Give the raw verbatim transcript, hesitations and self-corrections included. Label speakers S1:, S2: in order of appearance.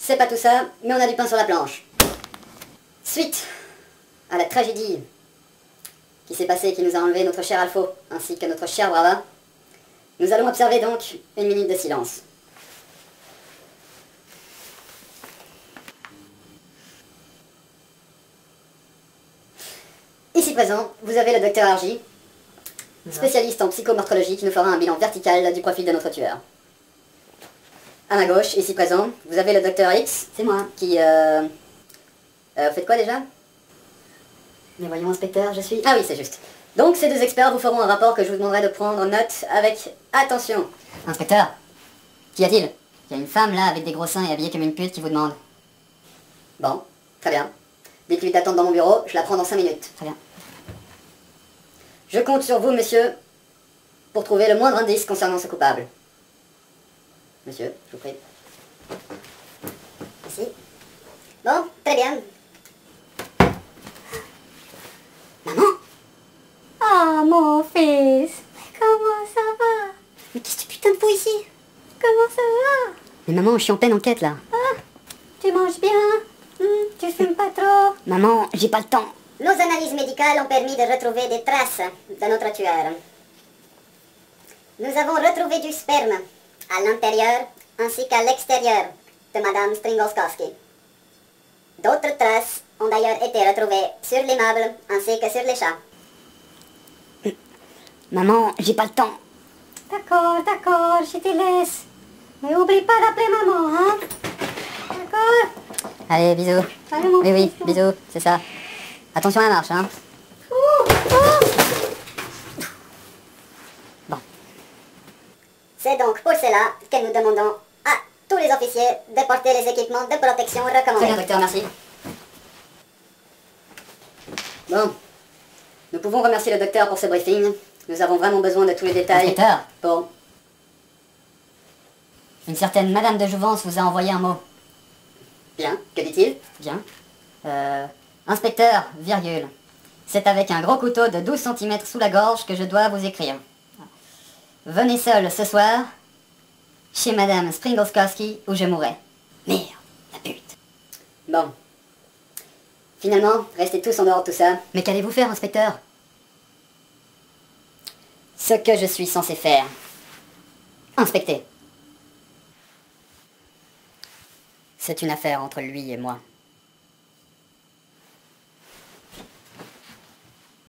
S1: c'est pas tout ça, mais on a du pain sur la planche. Suite à la tragédie qui s'est passée et qui nous a enlevé notre cher Alpho, ainsi que notre cher Brava, nous allons observer donc une minute de silence. Ici présent, vous avez le docteur Argy, spécialiste en psychomorphologie qui nous fera un bilan vertical du profil de notre tueur. À ma gauche, ici présent, vous avez le docteur X, c'est moi, qui... Euh... Euh, vous faites quoi déjà? Mais voyons, inspecteur, je suis... Ah oui, c'est juste. Donc, ces deux experts vous feront un rapport que je vous demanderai de prendre note avec attention. Inspecteur, qu'y a-t-il? Il y a une femme là, avec des gros seins et habillée comme une pute qui vous demande. Bon, très bien. Dites-lui d'attendre dans mon bureau, je la prends dans cinq minutes. Très bien. Je compte sur vous, monsieur, pour trouver le moindre indice concernant ce coupable. Monsieur, je vous prie. Merci. Bon, très bien. Maman?
S2: Ah, mon fils, comment ça va?
S1: Mais qu'est-ce que tu putain de fous ici?
S2: Comment ça va?
S1: Mais maman, je suis en pleine enquête là.
S2: Ah, tu manges bien? Hmm, tu fumes pas trop?
S1: Maman, j'ai pas le temps.
S3: Nos analyses médicales ont permis de retrouver des traces de notre tueur. Nous avons retrouvé du sperme à l'intérieur ainsi qu'à l'extérieur de Madame Stringolskowski. D'autres traces ont d'ailleurs été retrouvées sur les meubles ainsi que sur les chats.
S1: Maman, j'ai pas le temps.
S2: D'accord, d'accord, je te laisse. Mais oublie pas d'appeler maman, hein? D'accord?
S1: Allez, bisous.
S2: Allez, mon
S1: Oui, oui,
S2: fils.
S1: bisous, c'est ça. Attention à la marche, hein.
S2: Oh, oh.
S1: Bon.
S3: C'est donc pour cela que nous demandons à tous les officiers de porter les équipements de protection
S1: Très bien,
S3: recommandés.
S1: docteur, merci. Bon. Nous pouvons remercier le docteur pour ce briefing. Nous avons vraiment besoin de tous les détails.
S4: Inspecteur,
S1: Bon.
S4: une certaine Madame de Jouvence vous a envoyé un mot.
S1: Bien. Que dit-il?
S4: Bien. Euh, inspecteur, virgule. C'est avec un gros couteau de douze centimètres sous la gorge que je dois vous écrire. Venez seul ce soir chez Madame Stringolskowski où je mourrai. Merde, la pute.
S1: Bon. Finalement, restez tous en dehors de tout ça.
S4: Mais qu'allez-vous faire, inspecteur?
S1: Ce que je suis censé faire.
S4: Inspecter.
S1: C'est une affaire entre lui et moi.